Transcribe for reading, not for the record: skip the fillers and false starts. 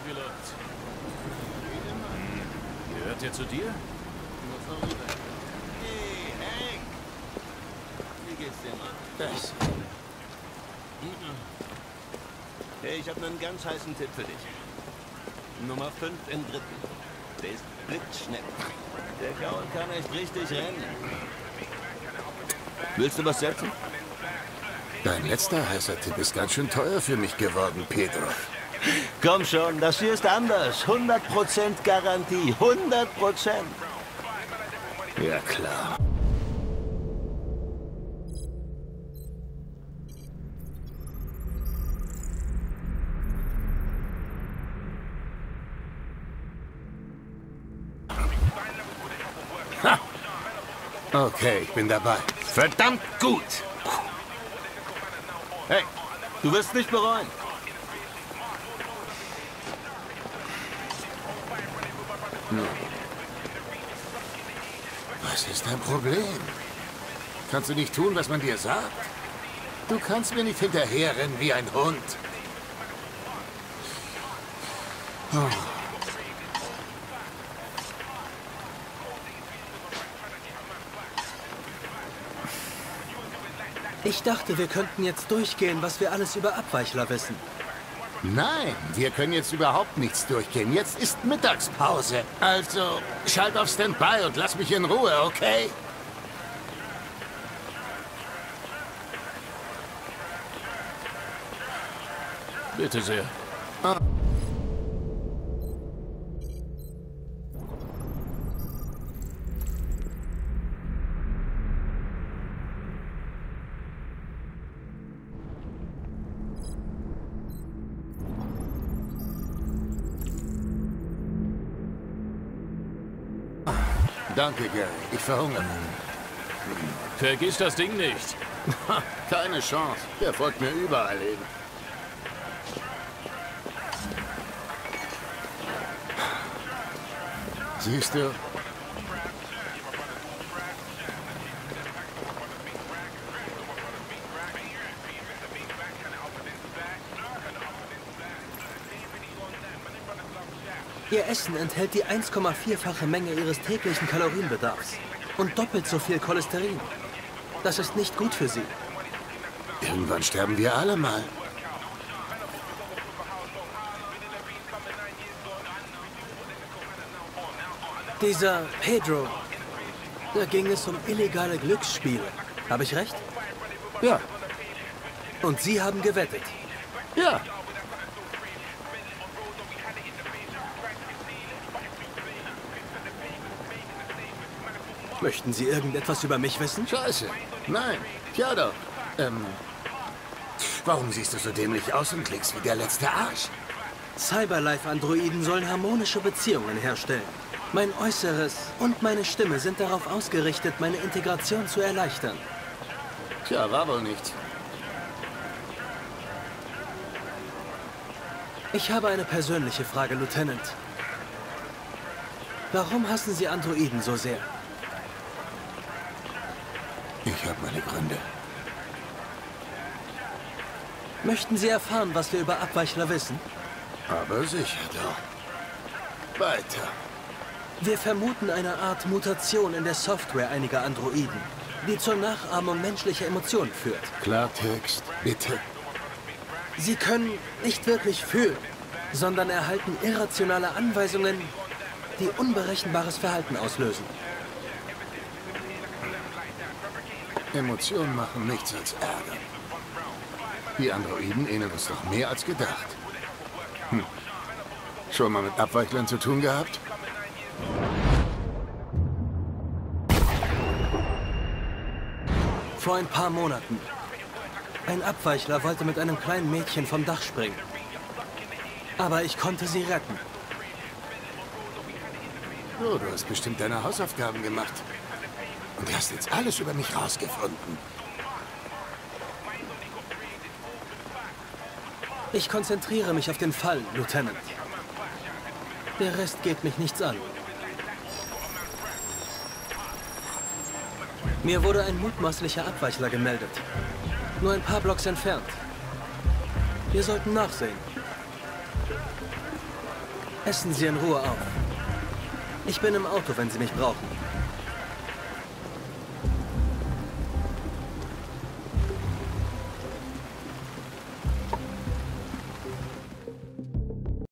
Wie läuft's? Gehört der zu dir? Hey, Hank! Wie geht's dir, Mann? Das. Hey, ich habe einen ganz heißen Tipp für dich. Nummer 5 im dritten. Der ist blitzschnell. Der Kerl kann echt richtig rennen. Willst du was setzen? Dein letzter heißer Tipp ist ganz schön teuer für mich geworden, Pedro. Komm schon, das hier ist anders. 100% Garantie. 100%. Ja, klar. Ha. Okay, ich bin dabei. Verdammt gut. Hey, du wirst nicht bereuen. Was ist dein Problem? Kannst du nicht tun, was man dir sagt? Du kannst mir nicht hinterherrennen wie ein Hund. Oh. Ich dachte, wir könnten jetzt durchgehen, was wir alles über Abweichler wissen. Nein, wir können jetzt überhaupt nichts durchgehen. Jetzt ist Mittagspause. Also, schalt auf Standby und lass mich in Ruhe, okay? Bitte sehr. Ah. Danke, Gary. Ich verhungere. Vergiss das Ding nicht. Keine Chance. Der folgt mir überall hin. Siehst du? Ihr Essen enthält die 1,4-fache Menge ihres täglichen Kalorienbedarfs und doppelt so viel Cholesterin. Das ist nicht gut für sie. Irgendwann sterben wir alle mal. Dieser Pedro, da ging es um illegale Glücksspiele. Habe ich recht? Ja, Und Sie haben gewettet. ja. Möchten Sie irgendetwas über mich wissen? Scheiße. Nein. Ja doch. Warum siehst du so dämlich aus und klingst wie der letzte Arsch? Cyberlife-Androiden sollen harmonische Beziehungen herstellen. Mein Äußeres und meine Stimme sind darauf ausgerichtet, meine Integration zu erleichtern. Tja, war wohl nicht. Ich habe eine persönliche Frage, Lieutenant. Warum hassen Sie Androiden so sehr? Ich habe meine Gründe. Möchten Sie erfahren, was wir über Abweichler wissen? Aber sicher doch. Weiter. Wir vermuten eine Art Mutation in der Software einiger Androiden, die zur Nachahmung menschlicher Emotionen führt. Klartext, bitte. Sie können nicht wirklich fühlen, sondern erhalten irrationale Anweisungen, die unberechenbares Verhalten auslösen. Emotionen machen nichts als Ärger. Die Androiden ähneln uns doch mehr als gedacht. Schon mal mit Abweichlern zu tun gehabt? Vor ein paar Monaten. Ein Abweichler wollte mit einem kleinen Mädchen vom Dach springen. Aber ich konnte sie retten. Oh, du hast bestimmt deine Hausaufgaben gemacht. Und hast jetzt alles über mich rausgefunden. Ich konzentriere mich auf den Fall, Lieutenant. Der Rest geht mich nichts an. Mir wurde ein mutmaßlicher Abweichler gemeldet. Nur ein paar Blocks entfernt. Wir sollten nachsehen. Essen Sie in Ruhe auf. Ich bin im Auto, wenn Sie mich brauchen.